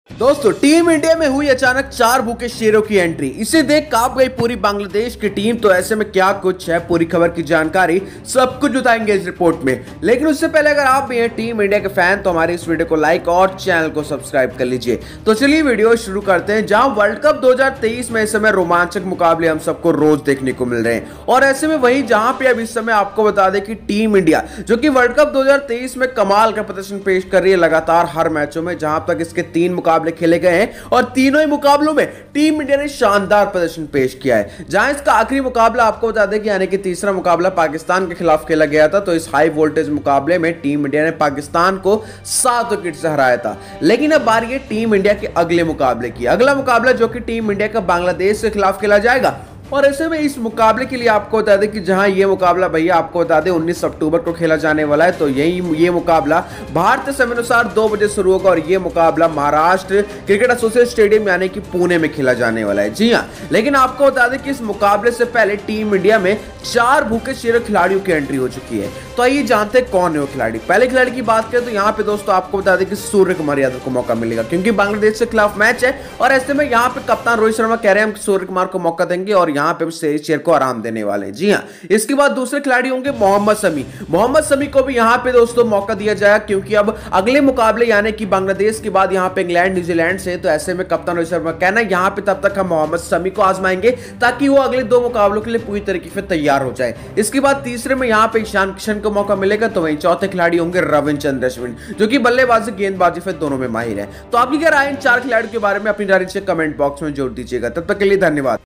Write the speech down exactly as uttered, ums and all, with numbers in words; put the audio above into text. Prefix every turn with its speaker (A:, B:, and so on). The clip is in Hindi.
A: दोस्तों, टीम इंडिया में हुई अचानक चार भूखे शेरों की एंट्री। इसे देख कांप गई पूरी बांग्लादेश की टीम। तो ऐसे में क्या कुछ है, पूरी खबर की जानकारी सब कुछ बताएंगे इस रिपोर्ट में। लेकिन उससे पहले अगर आप भी हैं टीम इंडिया के फैन तो हमारी इस वीडियो को लाइक और चैनल को सब्सक्राइब कर लीजिए। तो चलिए वीडियो शुरू करते हैं। जहां वर्ल्ड कप दो हज़ार तेईस में इस समय रोमांचक मुकाबले हम सबको रोज देखने को मिल रहे हैं, और ऐसे में वहीं जहां पे अब इस समय आपको बता दें कि टीम इंडिया जो कि वर्ल्ड कप दो हज़ार तेईस में कमाल का प्रदर्शन पेश कर रही है लगातार हर मैचों में, जहां तक इसके तीन मुकाबले खेले गए हैं और तीनों ही मुकाबलों में टीम इंडिया ने शानदार प्रदर्शन पेश किया है। जहां इसका आखिरी मुकाबला आपको बता दें कि यानी कि तीसरा मुकाबला पाकिस्तान के खिलाफ खेला गया था, तो इस हाई वोल्टेज मुकाबले में टीम इंडिया ने पाकिस्तान को सात विकेट से हराया था। लेकिन अब बारी है टीम इंडिया के अगले मुकाबले की। अगला मुकाबला जो कि टीम इंडिया का बांग्लादेश के खिलाफ खेला जाएगा, और ऐसे में इस मुकाबले के लिए आपको बता दें कि जहां ये मुकाबला भैया आपको बता दें उन्नीस अक्टूबर को खेला जाने वाला है। तो यही ये मुकाबला भारतीय समय अनुसार दो बजे शुरू होगा, और ये मुकाबला महाराष्ट्र क्रिकेट एसोसिएशन स्टेडियम यानी कि पुणे में खेला जाने वाला है। जी हां, लेकिन आपको बता दें कि इस मुकाबले से पहले टीम इंडिया में चार भूखे शेर खिलाड़ियों की एंट्री हो चुकी है। तो आइए जानते हैं कौन है वो खिलाड़ी। पहले खिलाड़ी की बात करें तो यहाँ पे दोस्तों आपको बता दें कि सूर्य कुमार यादव को मौका मिलेगा, क्योंकि बांग्लादेश के खिलाफ मैच है, और ऐसे में यहाँ पे कप्तान रोहित शर्मा कह रहे हैं हम सूर्य कुमार को मौका देंगे और यहाँ पे शेर को आराम देने वाले हैं। जी हाँ, इसके बाद दूसरे खिलाड़ी होंगे मोहम्मद शमी। मोहम्मद शमी को भी यहाँ पे दोस्तों मौका दिया जाएगा, क्योंकि अब अगले मुकाबले यानी कि बांग्लादेश के बाद यहाँ पे इंग्लैंड न्यूजीलैंड से, तो ऐसे में कप्तान रोहित शर्मा कहना है यहाँ पे तब तक हम मोहम्मद शमी को आजमाएंगे ताकि वो अगले दो मुकाबलों के लिए पूरी तरीके से तैयार हो जाए। इसके बाद तीसरे में यहाँ पे ईशान किशन को मौका मिलेगा। तो वहीं चौथे खिलाड़ी होंगे रविचंद्रन अश्विन, जो कि बल्लेबाजी गेंदबाजी फिर दोनों में माहिर है। तो आपकी क्या राय इन चार खिलाड़ियों के बारे में अपनी राय से कमेंट बॉक्स में जोड़ दीजिएगा। तब तक के लिए धन्यवाद।